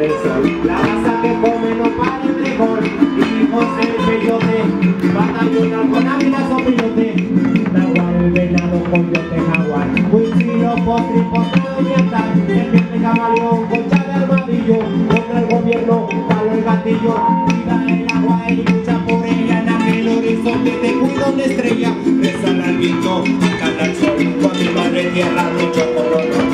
del sol. La raza que come no para el mejor. Hijos del peyote, batallonar con águilas o pillote. Nahual, venado, coyote, jaguar. Huichilo, potri, potrado y atar. Serpiente, camaleón, concha de armadillo. Contra el gobierno, palo el gatillo. Cuida el agua y lucha por ella. En aquel horizonte te cuido una estrella. Reza al viento, canta al sol. Con mi madre tierra lucho por honor.